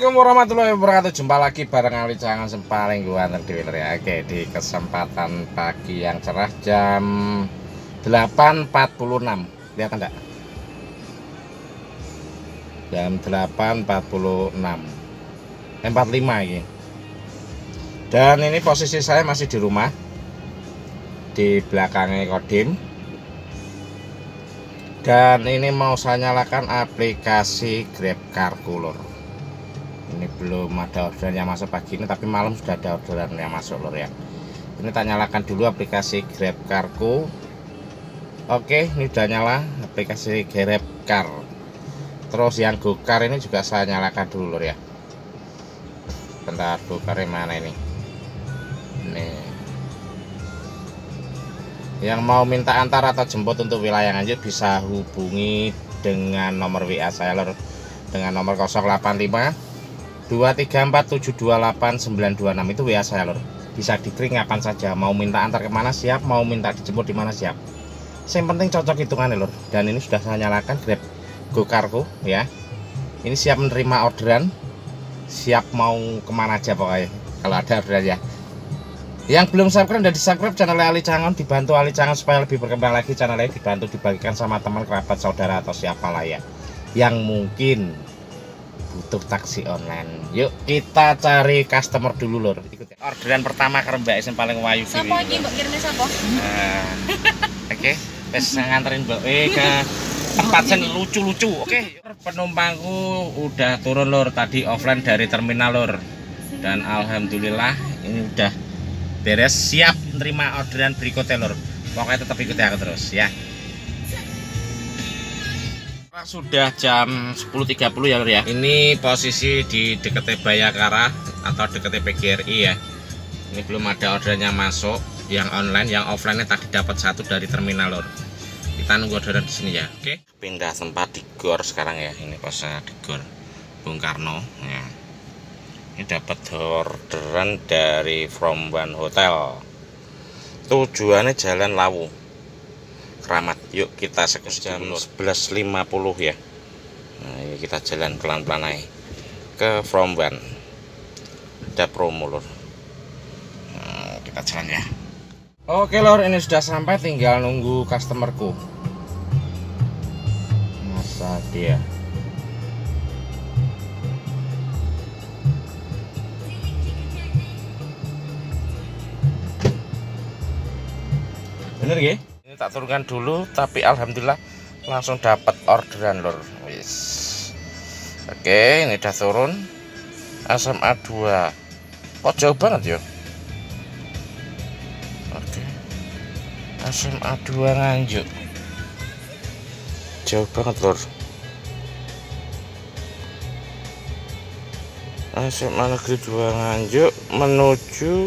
Assalamualaikum warahmatullahi wabarakatuh. Jumpa lagi bareng Ali Cangon Sempaling gua Dealer ya. Oke, di kesempatan pagi yang cerah jam 8.46. Lihat enggak? Jam 8.46. 45 ini. Dan ini posisi saya masih di rumah. Di belakangnya Kodim. Dan ini mau saya nyalakan aplikasi GrabCar Lur. Ini belum ada orderan yang masuk pagi ini, tapi malam sudah ada orderan yang masuk lur ya. Ini tak nyalakan dulu aplikasi GrabCar. Oke, ini udah nyala aplikasi GrabCar. Terus yang GoCar ini juga saya nyalakan dulu lur ya. Bentar, GoCar mana ini? Nih. Yang mau minta antar atau jemput untuk wilayah Nganjuk bisa hubungi dengan nomor WA saya lur, dengan nomor 085 234728926 itu WA saya lur. Bisa diklik kapan saja, mau minta antar kemana siap, mau minta dijemput di mana siap. Yang penting cocok hitungannya lur. Dan ini sudah saya nyalakan Grab GoCarku ya. Ini siap menerima orderan, siap mau kemana aja pokoknya kalau ada orderan ya. Yang belum subscribe dan di subscribe channel Ali Cangon, dibantu Ali Cangon supaya lebih berkembang lagi channelnya, dibantu dibagikan sama teman kerabat saudara atau siapa lah ya yang mungkin butuh taksi online. Yuk kita cari customer dulu lur. Ikut ya. Orderan pertama ke Mbak yang paling wayu. Siapa lagi Mbak kirimnya siapa? Oke, wes nganterin Mbak ke tempat yang lucu-lucu. Oke, penumpangku udah turun lur tadi offline dari terminal lur. Dan alhamdulillah ini udah beres, siap menerima orderan berikutnya lur. Pokoknya tetap ikuti aku terus ya. Sudah jam 10.30 ya lur ya. Ini posisi di dekat Bayakara atau dekat PGRI ya. Ini belum ada orderan yang masuk, yang online, yang offline tadi dapat satu dari terminal lur. Kita nunggu orderan di sini ya. Oke. Pindah tempat di GOR sekarang ya. Ini posnya di GOR Bung Karno ya. Ini dapat orderan dari From One Hotel. Tujuannya Jalan Lawu Keramat. Yuk kita eksekusi jam 11.50 ya. Nah, ini kita jalan pelan-pelan aja ke From One. Ada promo lur. Nah, kita jalan ya. Oke lur, ini sudah sampai, tinggal nunggu customerku. Masa dia. Bener ya? Tak turunkan dulu, tapi alhamdulillah langsung dapat orderan lur. Wis. Oke, ini udah turun. SMA 2. Kok jauh banget ya? Oke. SMA 2 Nganjuk. Jauh banget lur. SMA Negeri 2 Nganjuk menuju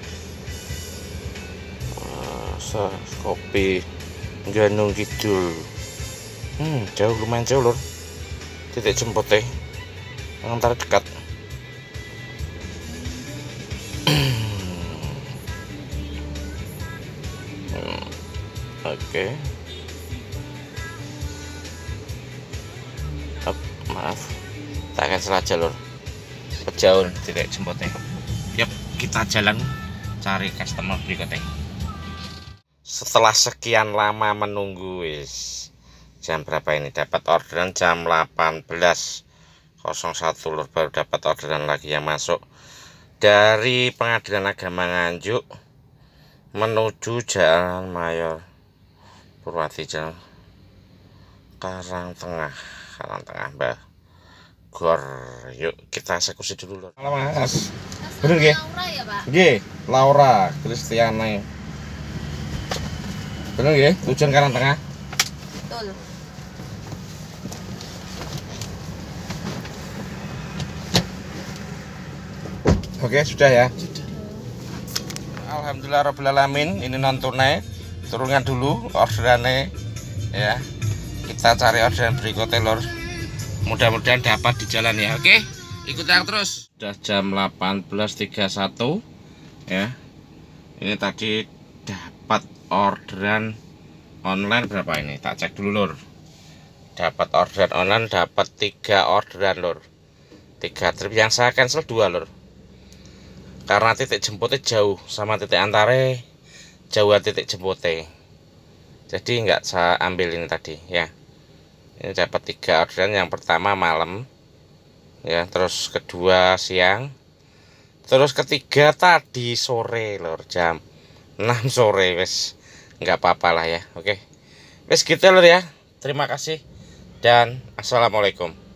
Kopi Gunung Kidul. Jauh, lumayan jauh lur. Titik jemputnya antara dekat. Oke. Maaf, tak akan salah jalur. Jauh titik jemputnya. Yuk kita jalan cari customer berikutnya. Setelah sekian lama menunggu, wis jam berapa ini, dapat orderan jam 18.01 lur, baru dapat orderan lagi yang masuk dari Pengadilan Agama Nganjuk menuju Jalan Mayor Purwati, Jalan Karangtengah Mbak GOR. Yuk kita eksekusi dulu lur. Halo Mas. Bener nggih? Laura ya, Pak? Nggih, Laura Kristiana. Bener ya, tujuan Karangtengah. Betul. Oke, sudah ya. Sudah. Alhamdulillah rabbil alamin, ini non tunai. Turunkan dulu orderannya ya. Kita cari orderan berikutnya lor. Mudah-mudahan dapat di jalan ya. Oke, ikuti aku terus. Sudah jam 18.31 ya. Ini tadi dapat orderan online berapa ini, tak cek dulu lur. Dapat orderan online, dapat 3 orderan lur. 3 trip. Yang saya cancel 2 lur, karena titik jemputnya jauh sama titik antare jauh titik jemputnya, jadi nggak saya ambil ini tadi ya. Ini dapat 3 orderan, yang pertama malam ya, terus kedua siang, terus ketiga tadi sore lur, jam 6 sore. Wes nggak apa-apa lah ya. Oke, wes gitu lur ya. Terima kasih dan assalamualaikum.